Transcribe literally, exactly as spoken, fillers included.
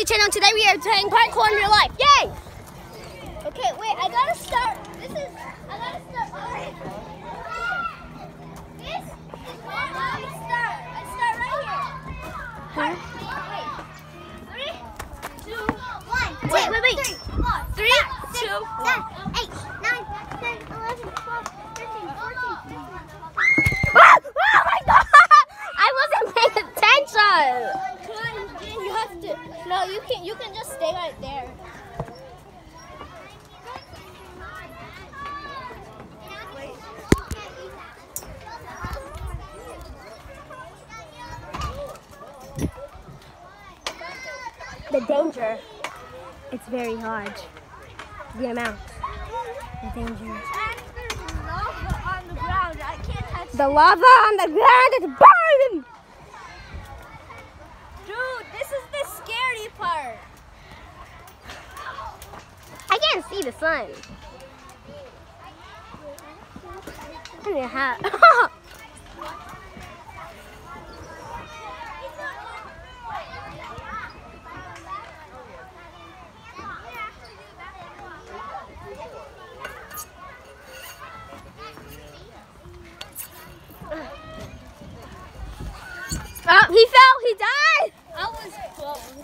YouTube channel. Today we are playing parkour in real life. Yay! Okay, wait, I gotta start. This is, I gotta start. Okay. This is where I start. I start right here. Huh? Wait, three, two, one. Wait, wait, wait. Three, four, three five, two, six, one. Seven, eight, nine, ten, eleven, twelve, thirteen, fourteen, fifteen. Ah! Oh my God! I wasn't paying attention. You have to. No, you can. You can just stay right there. The danger. It's very hard. The amount. The danger. And there's lava on the ground. I can't touch the lava on the ground is burning. Dude, this is the scary part. I can't see the sun. I need a hat. Oh, he fell. He died. I was close.